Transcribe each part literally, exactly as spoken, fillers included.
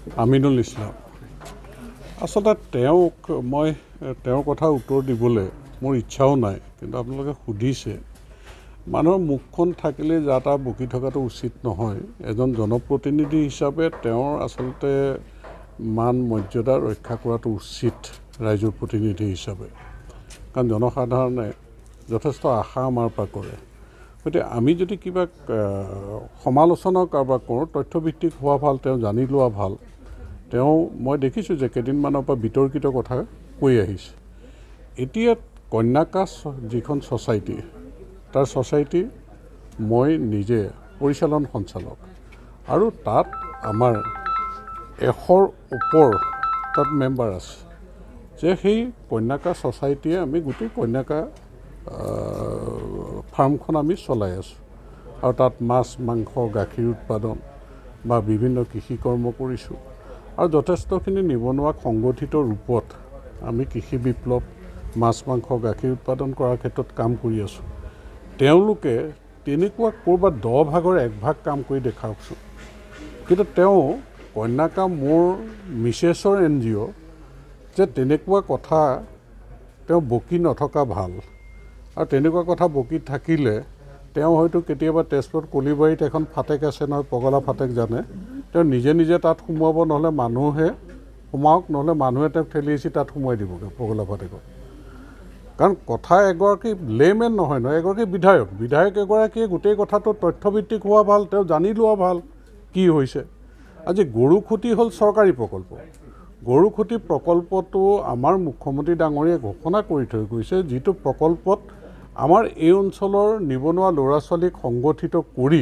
আমিনুল ইছলাম। আচলতে তেওঁক মই তেওঁৰ কথা উত্তৰ দিবলৈ মোৰ ইচ্ছাও নাই, কিন্তু আপোনালোকে সুধিছে। মানুহৰ মুখখন থাকিলে যা তা বকি থকাটো উচিত নহয়। এজন জনপ্ৰতিনিধি হিচাপে তেওঁৰ আচলতে মান মৰ্যাদা ৰক্ষা কৰাটো উচিত ৰাইজৰ প্ৰতিনিধি হিচাপে, কাৰণ জনসাধাৰণে যথেষ্ট আশা আমাৰ পৰা কৰে। গতিকে আমি যদি কিবা সমালোচনা কাৰোবাক কৰোঁ, তথ্যভিত্তিক হোৱা ভাল, তেওঁ জানি লোৱা ভাল। তেওঁ মই দেখিছোঁ যে কেইদিনমানৰ পৰা বিতৰ্কিত কথা কৈ আহিছে। এতিয়া কন্যাকা যিখন ছ'চাইটি, তাৰ ছ'চাইটি মই নিজে পৰিচালন সঞ্চালক, আৰু তাত আমাৰ এশৰ ওপৰ তাত মেম্বাৰ আছে। যে সেই কন্যাকা ছ'চাইটিয়ে আমি গোটেই কন্যাকা ফাৰ্মখন আমি চলাই আছোঁ, আৰু তাত মাছ মাংস গাখীৰ উৎপাদন বা বিভিন্ন কৃষি কৰ্ম কৰিছোঁ, আৰু যথেষ্টখিনি নিবনুৱাক সংগঠিত ৰূপত আমি কৃষি বিপ্লৱ মাছ মাংস গাখীৰ উৎপাদন কৰাৰ ক্ষেত্ৰত কাম কৰি আছোঁ। তেওঁলোকে তেনেকুৱা ক'ৰবাত দহ ভাগৰ এক ভাগ কাম কৰি দেখাওকচোন। কিন্তু তেওঁ কন্যাকা মোৰ মিছেছৰ এন জি অ' যে তেনেকুৱা কথা তেওঁ বকি নথকা ভাল, আৰু তেনেকুৱা কথা বকি থাকিলে তেওঁ হয়তো কেতিয়াবা তেজপুৰত কলিবাৰীত এখন ফাটেক আছে নহয়, পগলা ফাটেক জানে, তেওঁ নিজে নিজে তাত সোমোৱাব, নহ'লে মানুহে সোমাওক, নহ'লে মানুহে তেওঁক ঠেলি হেঁচি তাত সোমোৱাই দিবগৈ পগলা ফাটেকত। কাৰণ কথা এগৰাকী লেমেন নহয় নহয়, এগৰাকী বিধায়ক বিধায়ক এগৰাকীয়ে গোটেই কথাটো তথ্যভিত্তিক হোৱা ভাল, তেওঁ জানি লোৱা ভাল কি হৈছে। আজি গৰুখুটি হ'ল চৰকাৰী প্ৰকল্প। গৰুখুটি প্ৰকল্পটো আমাৰ মুখ্যমন্ত্ৰী ডাঙৰীয়াই ঘোষণা কৰি থৈ গৈছে, যিটো প্ৰকল্পত আমাৰ এই অঞ্চলৰ নিবনুৱা ল'ৰা ছোৱালীক সংগঠিত কৰি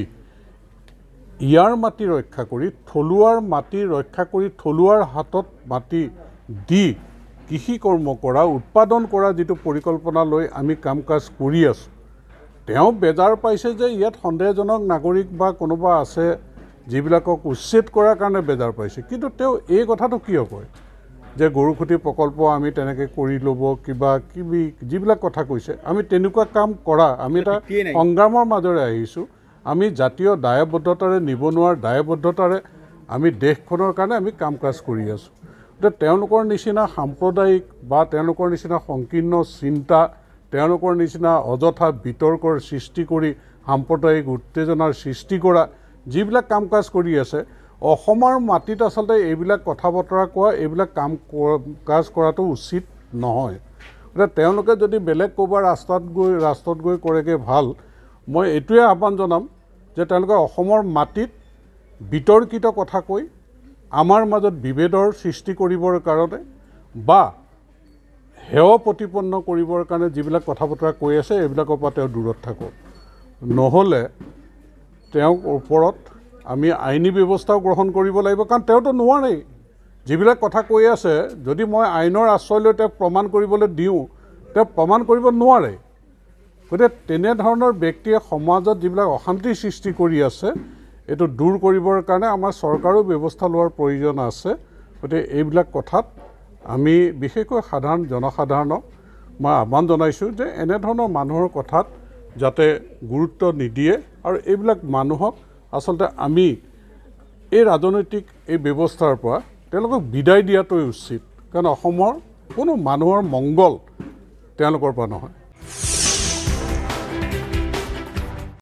ইয়াৰ মাটি ৰক্ষা কৰি, থলুৱাৰ মাটি ৰক্ষা কৰি, থলুৱাৰ হাতত মাটি দি কৃষি কৰ্ম কৰা, উৎপাদন কৰা যিটো পৰিকল্পনা লৈ আমি কাম কাজ কৰি আছোঁ। তেওঁ বেজাৰ পাইছে যে ইয়াত সন্দেহজনক নাগৰিক বা কোনোবা আছে যিবিলাকক উচ্ছেদ কৰাৰ কাৰণে বেজাৰ পাইছে। কিন্তু তেওঁ এই কথাটো কিয় কয় যে গৰুখুটি প্ৰকল্প আমি তেনেকৈ কৰি ল'ব, কিবা কিবি যিবিলাক কথা কৈছে, আমি তেনেকুৱা কাম কৰা, আমি এটা সংগ্ৰামৰ মাজেৰে আহিছোঁ। আমি জাতীয় দায়বদ্ধতাৰে, নিবনুৱাৰ দায়বদ্ধতাৰে আমি দেশখনৰ কাৰণে আমি কাম কাজ কৰি আছোঁ। গতিকে তেওঁলোকৰ নিচিনা সাম্প্ৰদায়িক বা তেওঁলোকৰ নিচিনা সংকীৰ্ণ চিন্তা, তেওঁলোকৰ নিচিনা অযথা বিতৰ্কৰ সৃষ্টি কৰি সাম্প্ৰদায়িক উত্তেজনাৰ সৃষ্টি কৰা যিবিলাক কাম কাজ কৰি আছে, অসমৰ মাটিত আচলতে এইবিলাক কথা বতৰা কোৱা, এইবিলাক কাম কাজ কৰাটো উচিত নহয়। গতিকে তেওঁলোকে যদি বেলেগ ক'ৰবাৰ ৰাস্তাত গৈ ৰাস্তাত গৈ কৰেগৈ ভাল। মই এইটোৱে আহ্বান জনাম যে তেওঁলোকে অসমৰ মাটিত বিতৰ্কিত কথা কৈ আমাৰ মাজত বিভেদৰ সৃষ্টি কৰিবৰ কাৰণে বা হেয় প্ৰতিপন্ন কৰিবৰ কাৰণে যিবিলাক কথা বতৰা কৈ আছে, এইবিলাকৰ পৰা তেওঁ দূৰত থাকক। নহ'লে তেওঁৰ ওপৰত আমি আইনী ব্যৱস্থাও গ্ৰহণ কৰিব লাগিব, কাৰণ তেওঁতো নোৱাৰেই। যিবিলাক কথা কৈ আছে, যদি মই আইনৰ আশ্ৰয় লৈ তেওঁক প্ৰমাণ কৰিবলৈ দিওঁ, তেওঁ প্ৰমাণ কৰিব নোৱাৰে। গতিকে তেনেধৰণৰ ব্যক্তিয়ে সমাজত যিবিলাক অশান্তিৰ সৃষ্টি কৰি আছে, এইটো দূৰ কৰিবৰ কাৰণে আমাৰ চৰকাৰেও ব্যৱস্থা লোৱাৰ প্ৰয়োজন আছে। গতিকে এইবিলাক কথাত আমি বিশেষকৈ সাধাৰণ জনসাধাৰণক মই আহ্বান জনাইছোঁ যে এনেধৰণৰ মানুহৰ কথাত যাতে গুৰুত্ব নিদিয়ে, আৰু এইবিলাক মানুহক আচলতে আমি এই ৰাজনৈতিক এই ব্যৱস্থাৰ পৰা তেওঁলোকক বিদায় দিয়াটোৱে উচিত, কাৰণ অসমৰ কোনো মানুহৰ মংগল তেওঁলোকৰ পৰা নহয়।